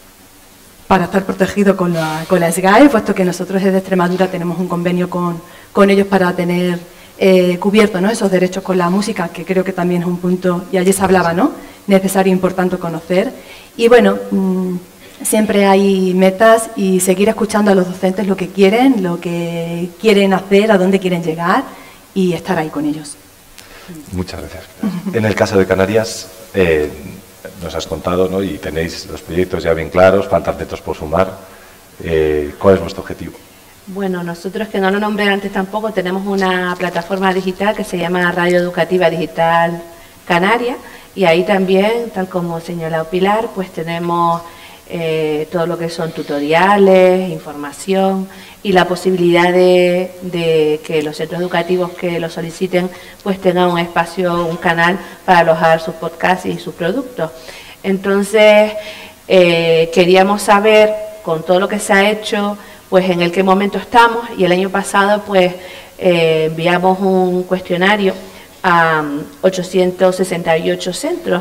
para estar protegido con la, con la S G A E, puesto que nosotros desde Extremadura tenemos un convenio con, con ellos para tener eh, cubierto, ¿no?, esos derechos con la música, que creo que también es un punto, y ayer se hablaba, ¿no?, necesario e importante conocer. Y bueno, mmm, siempre hay metas y seguir escuchando a los docentes lo que quieren, lo que quieren hacer, a dónde quieren llegar y estar ahí con ellos. Muchas gracias. En el caso de Canarias, eh, nos has contado, ¿no?, y tenéis los proyectos ya bien claros, faltan centros por sumar. Eh, ¿Cuál es vuestro objetivo? Bueno, nosotros, que no lo nombré antes tampoco, tenemos una plataforma digital que se llama Radio Educativa Digital Canaria, y ahí también, tal como señaló Pilar, pues tenemos eh, todo lo que son tutoriales, información y la posibilidad de, de que los centros educativos que lo soliciten pues tengan un espacio, un canal para alojar sus podcasts y sus productos. Entonces, eh, queríamos saber, con todo lo que se ha hecho, pues en el qué momento estamos, y el año pasado pues eh, enviamos un cuestionario a ochocientos sesenta y ocho centros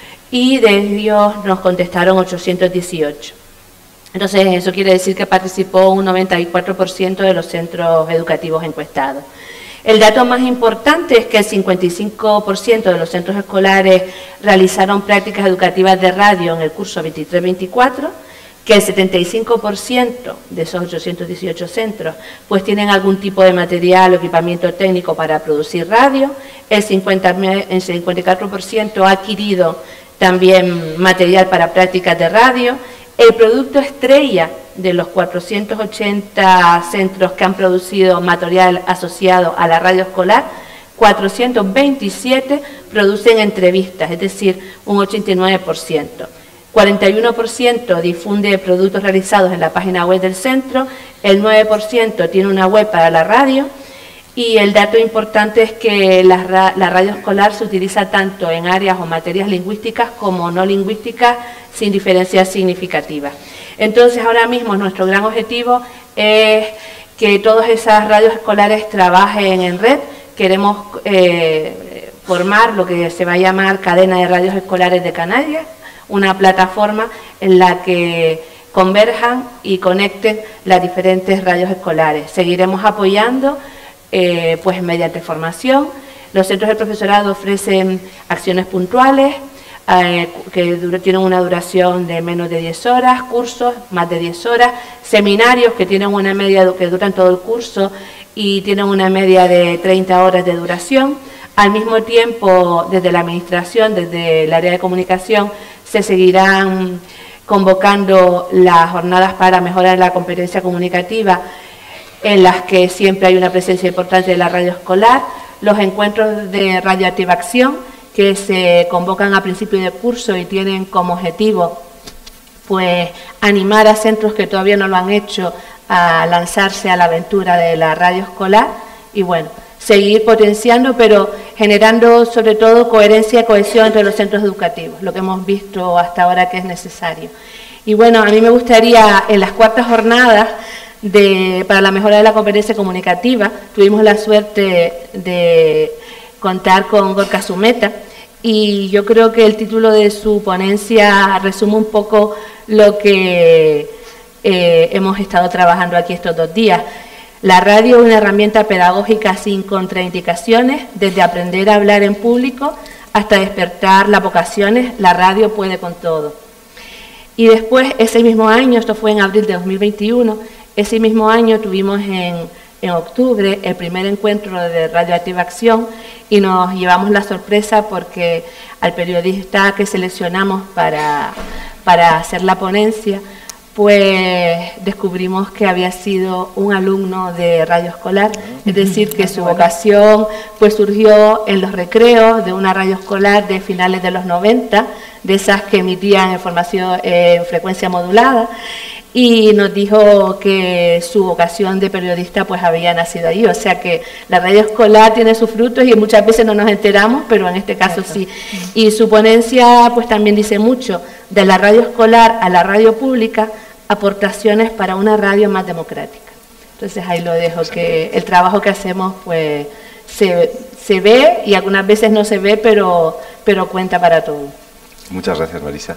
y de ellos nos contestaron ochocientos dieciocho. Entonces, eso quiere decir que participó un noventa y cuatro por ciento de los centros educativos encuestados. El dato más importante es que el cincuenta y cinco por ciento de los centros escolares realizaron prácticas educativas de radio en el curso veintitrés veinticuatro, que el setenta y cinco por ciento de esos ochocientos dieciocho centros pues tienen algún tipo de material o equipamiento técnico para producir radio, el cincuenta, el cincuenta y cuatro por ciento ha adquirido también material para prácticas de radio. El producto estrella de los cuatrocientos ochenta centros que han producido material asociado a la radio escolar, cuatrocientos veintisiete producen entrevistas, es decir, un ochenta y nueve por ciento. cuarenta y uno por ciento difunde productos realizados en la página web del centro, el nueve por ciento tiene una web para la radio, y el dato importante es que la, la radio escolar se utiliza tanto en áreas o materias lingüísticas como no lingüísticas, sin diferencias significativas. Entonces, ahora mismo nuestro gran objetivo es que todas esas radios escolares trabajen en red. Queremos eh, formar lo que se va a llamar Cadena de Radios Escolares de Canarias, una plataforma en la que converjan y conecten las diferentes radios escolares. Seguiremos apoyando eh, pues mediante formación. Los centros del profesorado ofrecen acciones puntuales eh, que tienen una duración de menos de diez horas, cursos más de diez horas, seminarios que tienen una media que duran todo el curso y tienen una media de treinta horas de duración. Al mismo tiempo, desde la administración, desde el área de comunicación, se seguirán convocando las jornadas para mejorar la competencia comunicativa, en las que siempre hay una presencia importante de la radio escolar, los encuentros de radioactiva acción, que se convocan a principio de curso y tienen como objetivo pues animar a centros que todavía no lo han hecho a lanzarse a la aventura de la radio escolar y bueno, seguir potenciando, pero generando sobre todo coherencia y cohesión entre los centros educativos, lo que hemos visto hasta ahora que es necesario. Y bueno, a mí me gustaría en las cuartas jornadas de, para la mejora de la competencia comunicativa, tuvimos la suerte de contar con Gorka Zumeta y yo creo que el título de su ponencia resume un poco lo que eh, hemos estado trabajando aquí estos dos días. La radio es una herramienta pedagógica sin contraindicaciones, desde aprender a hablar en público hasta despertar las vocaciones, la radio puede con todo. Y después, ese mismo año, esto fue en abril de dos mil veintiuno, ese mismo año tuvimos en, en octubre el primer encuentro de Radioactiva Acción y nos llevamos la sorpresa porque al periodista que seleccionamos para, para hacer la ponencia, pues descubrimos que había sido un alumno de radio escolar, es decir, que su vocación pues surgió en los recreos de una radio escolar de finales de los noventa, de esas que emitían información en frecuencia modulada, y nos dijo que su vocación de periodista pues había nacido ahí, o sea que la radio escolar tiene sus frutos y muchas veces no nos enteramos, pero en este caso sí. Y su ponencia pues también dice mucho, de la radio escolar a la radio pública, aportaciones para una radio más democrática. Entonces ahí lo dejo, que el trabajo que hacemos pues se, se ve y algunas veces no se ve, pero, pero cuenta para todo. Muchas gracias, Marisa.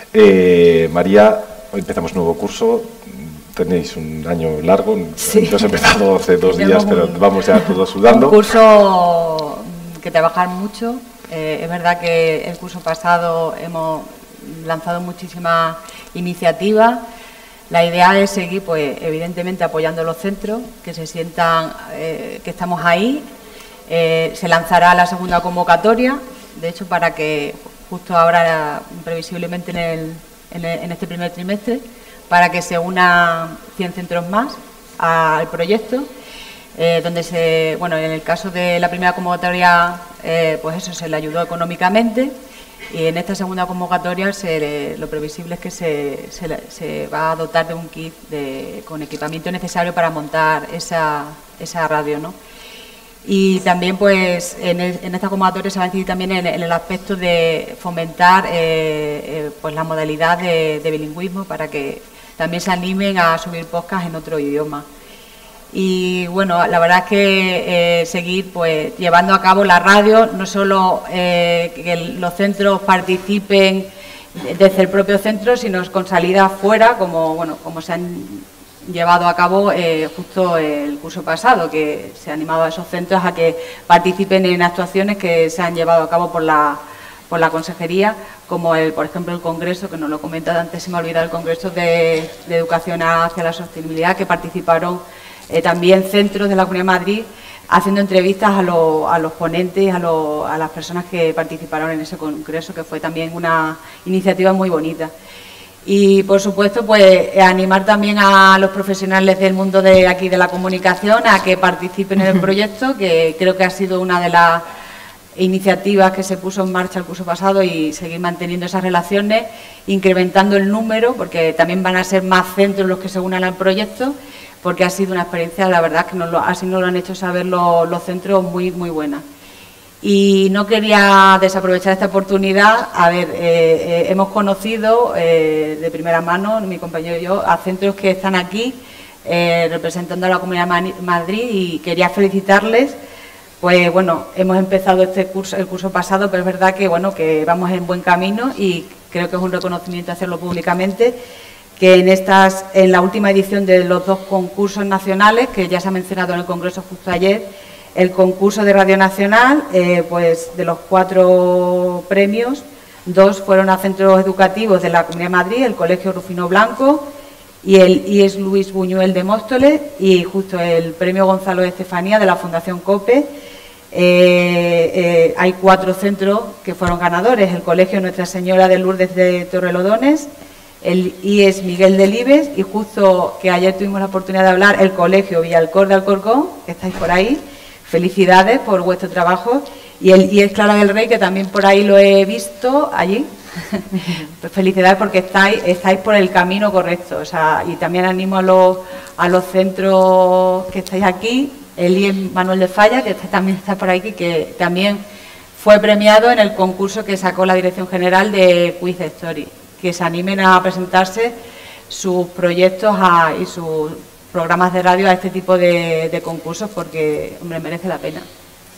Eh, María, hoy empezamos un nuevo curso, tenéis un año largo, sí. Hemos empezado hace dos días, pero un, vamos ya todos sudando. Un curso que trabajar mucho, eh, es verdad que el curso pasado hemos lanzado muchísimas iniciativas. La idea es seguir, pues, evidentemente apoyando a los centros, que se sientan eh, que estamos ahí. Eh, se lanzará la segunda convocatoria, de hecho, para que justo ahora, previsiblemente en, el, en, el, en este primer trimestre, para que se unan cien centros más al proyecto, eh, donde se, bueno, en el caso de la primera convocatoria, eh, pues eso, se le ayudó económicamente. Y en esta segunda convocatoria se, lo previsible es que se, se, se va a dotar de un kit de, con equipamiento necesario para montar esa, esa radio, ¿no? Y también pues en, el, en esta convocatoria se va a incidir también en, en el aspecto de fomentar eh, eh, pues la modalidad de, de bilingüismo para que también se animen a subir podcast en otro idioma. Y bueno, la verdad es que eh, seguir pues llevando a cabo la radio, no solo eh, que los centros participen desde el propio centro, sino con salida fuera, como bueno, como se han llevado a cabo eh, justo el curso pasado, que se ha animado a esos centros a que participen en actuaciones que se han llevado a cabo por la por la consejería, como el, por ejemplo, el congreso, que nos lo he comentado antes, se me ha olvidado, el congreso de, de educación hacia la sostenibilidad, que participaron Eh, también centros de la Comunidad de Madrid haciendo entrevistas a, lo, a los ponentes, a, lo, a las personas que participaron en ese congreso, que fue también una iniciativa muy bonita. Y, por supuesto, pues animar también a los profesionales del mundo de aquí de la comunicación a que participen en el proyecto, que creo que ha sido una de las iniciativas que se puso en marcha el curso pasado, y seguir manteniendo esas relaciones, incrementando el número, porque también van a ser más centros los que se unan al proyecto, porque ha sido una experiencia, la verdad, que nos lo, así nos lo han hecho saber los, los centros, muy, muy buena. Y no quería desaprovechar esta oportunidad. A ver, eh, eh, hemos conocido eh, de primera mano, mi compañero y yo, a centros que están aquí eh, representando a la Comunidad de Madrid, y quería felicitarles. Pues bueno, hemos empezado este curso, el curso pasado, pero es verdad que bueno, que vamos en buen camino, y creo que es un reconocimiento hacerlo públicamente, que en estas, en la última edición de los dos concursos nacionales, que ya se ha mencionado en el Congreso justo ayer, el concurso de Radio Nacional, eh, pues de los cuatro premios, dos fueron a centros educativos de la Comunidad de Madrid, el Colegio Rufino Blanco y el I E S Luis Buñuel de Móstoles, y justo el premio Gonzalo de Estefanía de la Fundación COPE. Eh, eh, hay cuatro centros que fueron ganadores: el Colegio Nuestra Señora de Lourdes de Torrelodones, el I E S Miguel Delibes, y justo que ayer tuvimos la oportunidad de hablar, el Colegio Villalcor de Alcorcón, que estáis por ahí. Felicidades por vuestro trabajo. Y el I E S Clara del Rey, que también por ahí lo he visto allí. Pues felicidades, porque estáis, estáis por el camino correcto. O sea, y también animo a los, a los centros que estáis aquí, el I E S Manuel de Falla, que también está por aquí, que también fue premiado en el concurso que sacó la Dirección General de Quiz Story. Que se animen a presentarse sus proyectos a, y sus programas de radio a este tipo de, de concursos, porque, hombre, merece la pena.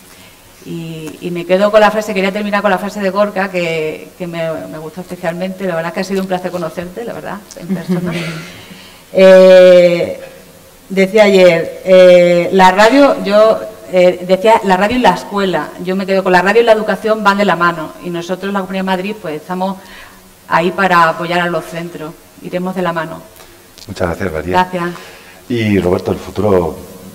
Y, y me quedo con la frase, quería terminar con la frase de Gorka, que, que me, me gustó especialmente. La verdad es que ha sido un placer conocerte, la verdad, en persona. eh, decía ayer, eh, la radio, yo eh, decía, la radio y la escuela. Yo me quedo con la radio y la educación, van de la mano. Y nosotros, la Comunidad de Madrid, pues estamos ahí para apoyar a los centros. Iremos de la mano. Muchas gracias, María. Gracias. Y Roberto, el futuro,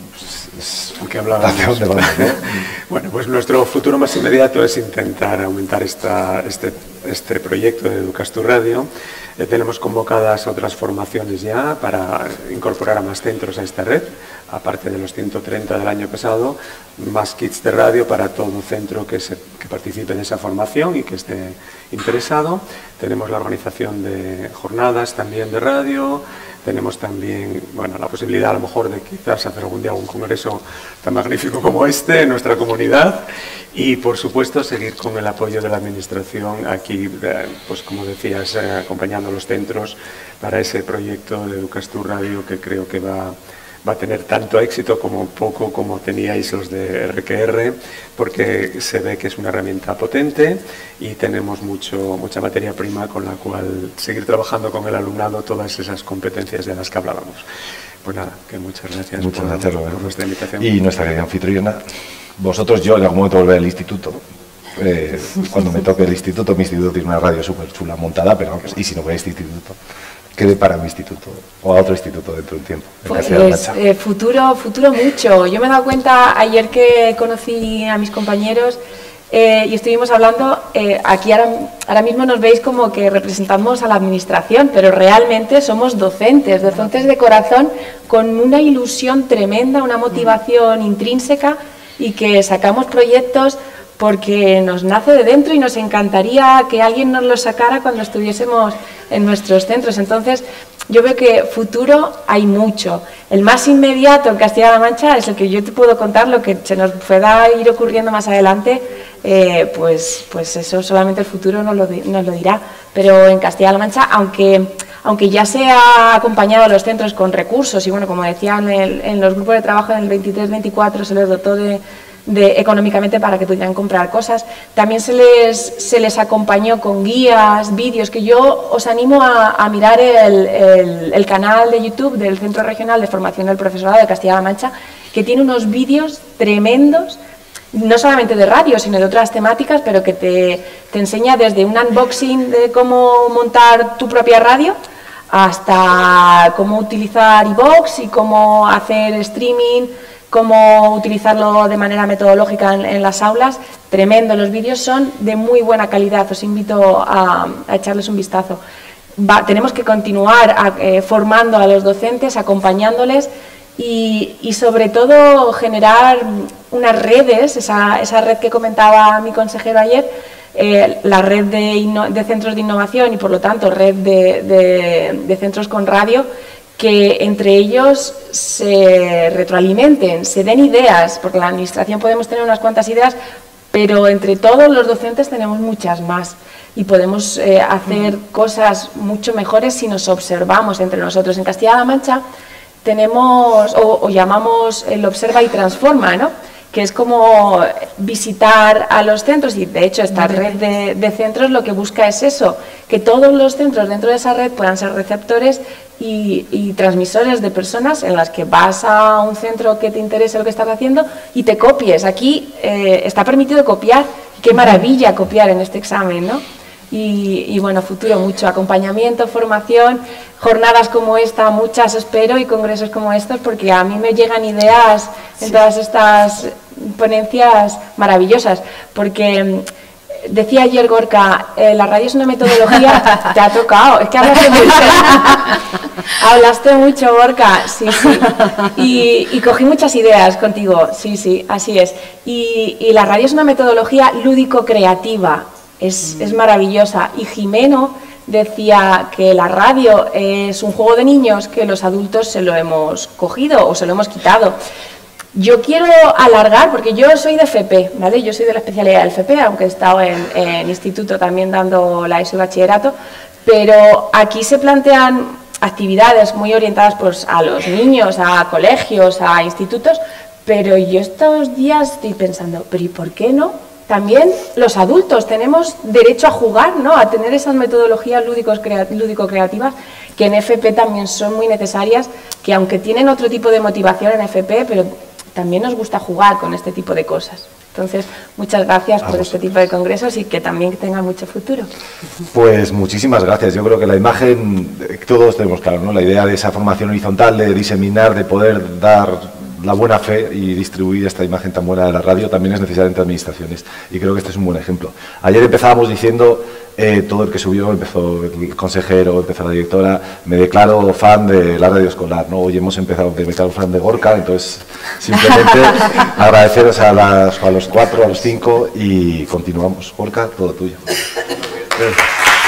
¿qué hablábamos? ¿Hacia dónde vamos? Bueno, pues nuestro futuro más inmediato es intentar aumentar esta, este, este proyecto de Educas tu Radio. Eh, tenemos convocadas otras formaciones ya para incorporar a más centros a esta red, aparte de los ciento treinta del año pasado, más kits de radio para todo centro que, se, que participe en esa formación y que esté interesado. Tenemos la organización de jornadas también de radio. Tenemos también, bueno, la posibilidad a lo mejor de quizás hacer algún día un congreso tan magnífico como este en nuestra comunidad, y por supuesto seguir con el apoyo de la Administración aquí, pues como decías, eh, acompañando a los centros para ese proyecto de Educas tu Radio, que creo que va, va a tener tanto éxito como poco como teníais los de R Q R, porque se ve que es una herramienta potente y tenemos mucho, mucha materia prima con la cual seguir trabajando con el alumnado todas esas competencias de las que hablábamos. Pues nada, que muchas gracias, muchas por, gracias, Roberto, por nuestra invitación. Y nuestra querida anfitriona. Vosotros, yo en algún momento volveré al instituto. Eh, cuando me toque el instituto, mi instituto tiene una radio súper chula montada, pero vamos, y si no voy a este instituto, quede para mi instituto o a otro instituto dentro de un tiempo. Pues eh, futuro, futuro mucho. Yo me he dado cuenta ayer que conocí a mis compañeros eh, y estuvimos hablando, eh, aquí ahora, ahora mismo nos veis como que representamos a la administración, pero realmente somos docentes, docentes de corazón, con una ilusión tremenda, una motivación intrínseca, y que sacamos proyectos porque nos nace de dentro y nos encantaría que alguien nos lo sacara cuando estuviésemos en nuestros centros. Entonces, yo veo que futuro hay mucho. El más inmediato en Castilla-La Mancha es el que yo te puedo contar, lo que se nos pueda ir ocurriendo más adelante, eh, pues, pues eso solamente el futuro nos lo, nos lo dirá. Pero en Castilla-La Mancha, aunque, aunque ya se ha acompañado a los centros con recursos, y bueno, como decían en, el, en los grupos de trabajo en el veintitrés veinticuatro se les dotó de... De, económicamente para que pudieran comprar cosas. También se les, se les acompañó con guías, vídeos, que yo os animo a, a mirar el, el, el canal de YouTube del Centro Regional de Formación del Profesorado de Castilla-La Mancha, que tiene unos vídeos tremendos, no solamente de radio, sino de otras temáticas, pero que te, te enseña desde un unboxing de cómo montar tu propia radio, hasta cómo utilizar iVoox y cómo hacer streaming, cómo utilizarlo de manera metodológica en, en las aulas. Tremendo, los vídeos son de muy buena calidad, os invito a, a echarles un vistazo. va, tenemos que continuar a, eh, formando a los docentes, acompañándoles y, y sobre todo generar unas redes, esa, esa red que comentaba mi consejero ayer, eh, la red de, de centros de innovación y por lo tanto red de, de, de centros con radio, que entre ellos se retroalimenten, se den ideas, porque la administración podemos tener unas cuantas ideas, pero entre todos los docentes tenemos muchas más y podemos eh, hacer cosas mucho mejores si nos observamos entre nosotros. En Castilla-La Mancha tenemos, o, o llamamos el Observa y Transforma, ¿no?, que es como visitar a los centros, y de hecho esta red de, de centros lo que busca es eso, que todos los centros dentro de esa red puedan ser receptores y, y transmisores de personas en las que vas a un centro que te interese lo que estás haciendo y te copies. Aquí eh, está permitido copiar, qué maravilla copiar en este examen, ¿no? Y, y bueno, futuro mucho, acompañamiento, formación, jornadas como esta, muchas espero, y congresos como estos, porque a mí me llegan ideas en todas estas ponencias maravillosas, porque decía ayer Gorka, eh, la radio es una metodología, te ha tocado, es que hablaste mucho, hablaste mucho Gorka, sí, sí, y, y cogí muchas ideas contigo, sí, sí, así es, y, y la radio es una metodología lúdico-creativa, es, mm. es maravillosa, y Jimeno decía que la radio es un juego de niños que los adultos se lo hemos cogido o se lo hemos quitado. Yo quiero alargar, porque yo soy de F P, ¿vale? Yo soy de la especialidad del F P, aunque he estado en, en instituto también dando la ESO y bachillerato, pero aquí se plantean actividades muy orientadas pues, a los niños, a colegios, a institutos, pero yo estos días estoy pensando, ¿pero y por qué no? También los adultos tenemos derecho a jugar, ¿no?, a tener esas metodologías lúdico-creativas que en F P también son muy necesarias, que aunque tienen otro tipo de motivación en F P, pero también nos gusta jugar con este tipo de cosas. Entonces, muchas gracias por este tipo de congresos y que también tengan mucho futuro. Pues muchísimas gracias. Yo creo que la imagen, todos tenemos claro, ¿no?, la idea de esa formación horizontal, de diseminar, de poder dar la buena fe y distribuir esta imagen tan buena de la radio también es necesaria entre administraciones, y creo que este es un buen ejemplo. Ayer empezábamos diciendo, eh, todo el que subió, empezó el consejero, empezó la directora, me declaro fan de la radio escolar, ¿no? Hoy hemos empezado, me declaro fan de Gorka, entonces simplemente agradeceros a, las, a los cuatro, a los cinco, y continuamos. Gorka, todo tuyo. Gracias.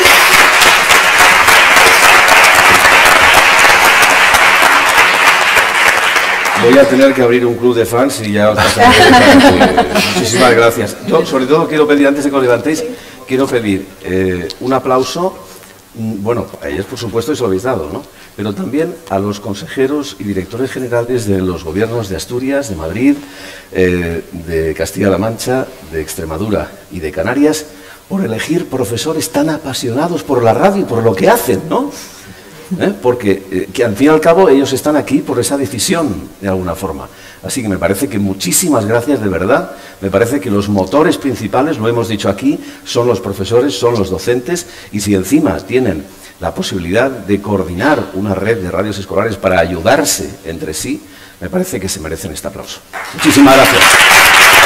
Voy a tener que abrir un club de fans y ya os pasaré. Muchísimas gracias. Yo, sobre todo, quiero pedir, antes de que os levantéis, quiero pedir eh, un aplauso, bueno, a ellos, por supuesto, eso lo habéis dado, ¿no?, pero también a los consejeros y directores generales de los gobiernos de Asturias, de Madrid, eh, de Castilla-La Mancha, de Extremadura y de Canarias, por elegir profesores tan apasionados por la radio y por lo que hacen, ¿no? ¿Eh? Porque eh, que al fin y al cabo ellos están aquí por esa decisión de alguna forma. Así que me parece que muchísimas gracias, de verdad. Me parece que los motores principales, lo hemos dicho aquí, son los profesores, son los docentes, y si encima tienen la posibilidad de coordinar una red de radios escolares para ayudarse entre sí, me parece que se merecen este aplauso. Muchísimas gracias.